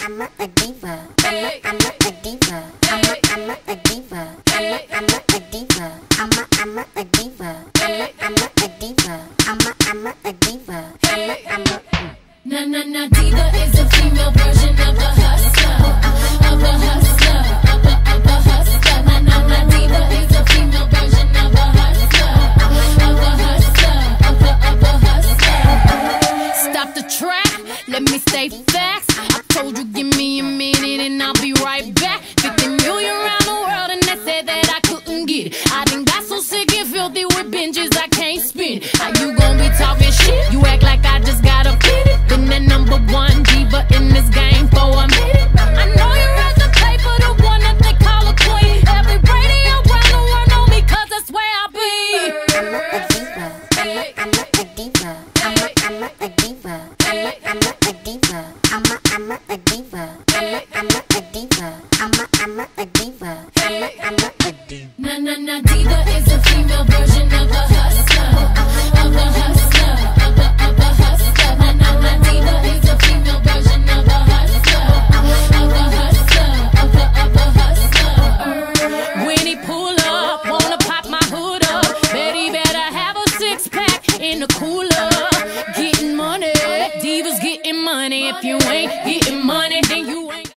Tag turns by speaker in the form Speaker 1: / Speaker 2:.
Speaker 1: a diva. I'm a diva. I'm a diva. I'm a diva. I'm a diva. I'm a diva. I'm a diva.
Speaker 2: Na diva is a female version of a hustler, of a hustler, of a hustler. Na diva is a female version of a hustler, of a hustler, of a hustler. Stop the track, let me stay facts. I told you give me a minute and I'll be right back. 50 million around the world and they said that I couldn't get it. I done got so sick and filthy with binges I can't spin. How you gon' be talking shit? You act like I just got a pity. Been the #1 diva in this game for a minute. I know you read the paper, the one that they call a queen. Every radio around the world know me 'cause that's where I be.
Speaker 1: I'm a diva. I'm a diva. I'm a diva. I'm a diva. I'm a diva. I'm a diva. I'm a diva.
Speaker 2: Na diva is a female version of a hustler.